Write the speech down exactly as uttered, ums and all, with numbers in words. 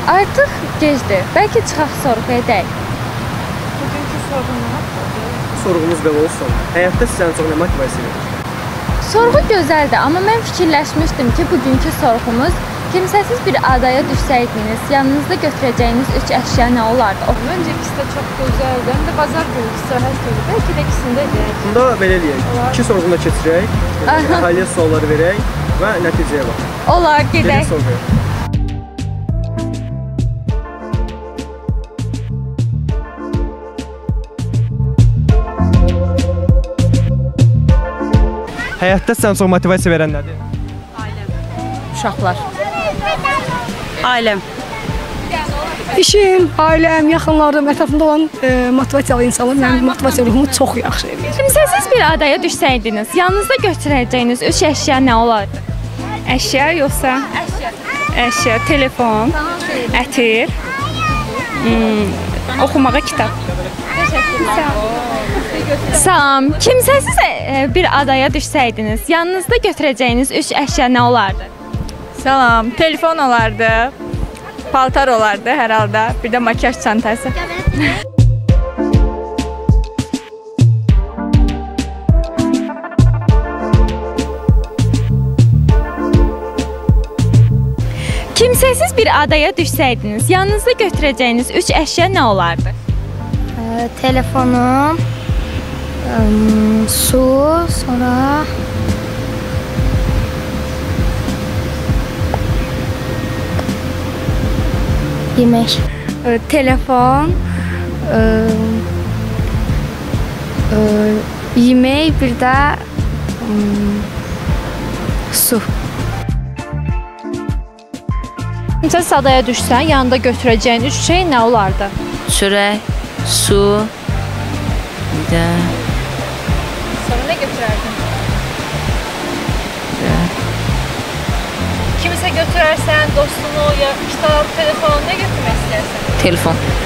Artıq gecdir. Bəlkə çıxaq sorğu edək. Bugünkü sorğu nə haqqdadır? Sorğumuz belə olsun. Həyatda sizə ən çox nə motivasiya verir? Sorğu gözəldir, amma mən fikirləşmişdim ki, bugünkü sorğumuz kimsəsiz bir adaya düşsəydiniz, yanınızda götürəcəyiniz üç əşya nə olardı? Məncə ikisi də çox gözəldir. Həm də bazar günü istirahət günü. Bəlkə də ikisini də edək. Bunda belə eləyək. İki sorğunu da keçirək, əhaliyə sualları verək və nəticəyə baxaq. Olar, gedək. Birinci sorğuya. Həyatda sizə ən çox motivasiya verən nədir? Uşaqlar. Ailəm. İşim, ailəm, yaxınlarım, ətrafımda olan e, motivasiyalı insanlar mənim motivasiya ruhumu çox yaxşı edir. Kimsəsiz bir adaya düşsəydiniz, yanınızda götürəcəyiniz üç əşya nə olardı? Əşya yoxsa? Əşya. Əşya, telefon, ətir, hmm, oxumağa kitab. Təşəkkürlər. Salam. Kimsəsiz bir adaya düşsəydiniz, yanınızda götürəcəyiniz üç əşya nə olardı? Salam, telefon olardı, paltar olardı hər halda, bir də makyaj çantası. Kimsəsiz bir adaya düşsəydiniz, yanınızda götürəcəyiniz üç əşya nə olardı? Telefonum, su, sonra yemək. Telefon, yemək, bir də su. Kimsəsiz adaya düşsən, yanında götürəcəyin üç şey nə olardı? Çörək, su, bir də... Sonra nə götürərdin? Kimisə götürərsən, dostunu, ya kitab, telefon, nə götürmək istəyərsən? Telefon.